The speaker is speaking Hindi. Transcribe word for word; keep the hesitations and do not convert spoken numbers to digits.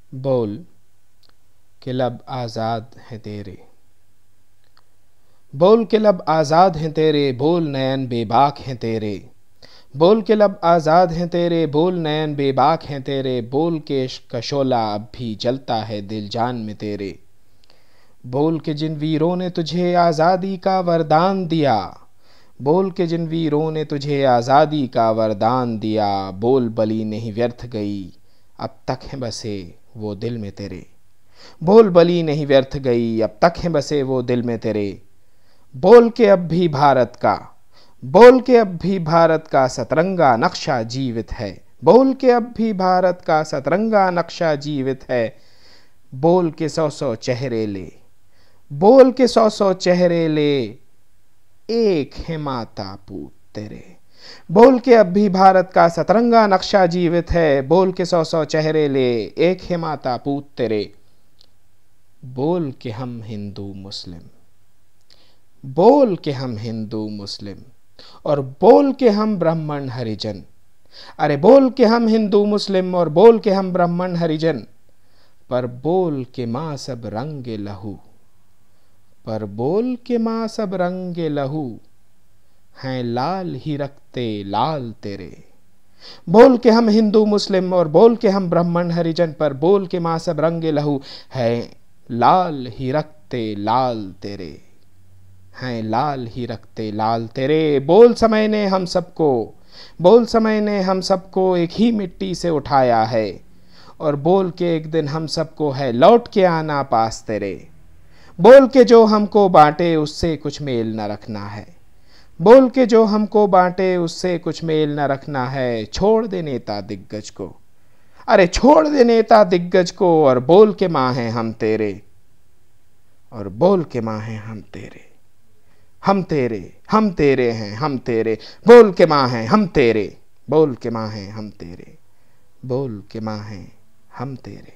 बोल के लब आज़ाद हैं तेरे, बोल के लब आज़ाद हैं तेरे, बोल नयन बेबाक हैं तेरे। बोल के लब आज़ाद हैं तेरे, बोल नयन बेबाक हैं तेरे। बोल के का शोला अब भी जलता है दिल जान में तेरे। बोल के जिन वीरों ने तुझे आज़ादी का वरदान दिया, बोल के जिन वीरों ने तुझे आज़ादी का वरदान दिया। बोल बली नहीं व्यर्थ गई अब तक है बसे वो दिल में तेरे। बोल बली नहीं व्यर्थ गई अब तक है बसे वो दिल में तेरे। बोल के अब भी भारत का, बोल के अब भी भारत का सतरंगा नक्शा जीवित है। बोल के अब भी भारत का सतरंगा नक्शा जीवित है। बोल के सौ सौ चेहरे ले, बोल के सौ सौ चेहरे ले, एक है माता पूत तेरे। बोल के अब भी भारत का सतरंगा नक्शा जीवित है। बोल के सौ सौ चेहरे ले, एक है माता पूत तेरे। बोल के हम हिंदू मुस्लिम, बोल के हम हिंदू मुस्लिम और बोल के हम ब्राह्मण हरिजन। अरे बोल के हम हिंदू मुस्लिम और बोल के हम ब्राह्मण हरिजन। पर बोल के माँ सब रंगे लहू, पर बोल के माँ सब रंगे लहू, हैं लाल ही रखते लाल तेरे। बोल के हम हिंदू मुस्लिम और बोल के हम ब्राह्मण हरिजन। पर बोल के माँ सब रंगे लहू, है लाल ही रखते लाल तेरे, हैं लाल ही रखते लाल तेरे। बोल समय ने हम सबको, बोल समय ने हम सबको एक ही मिट्टी से उठाया है और बोल के एक दिन हम सबको है लौट के आना पास तेरे। बोल के जो हमको बांटे उससे कुछ मेल न रखना है, बोल के जो हमको बांटे उससे कुछ मेल न रखना है। छोड़ दे नेता दिग्गज को, अरे छोड़ दे नेता दिग्गज को और बोल के माँ हैं हम तेरे, और बोल के माँ हैं हम तेरे। हम तेरे, हम तेरे हैं हम तेरे। बोल के माँ हैं हम तेरे, बोल के माँ हैं हम तेरे, बोल के माँ हैं हम तेरे।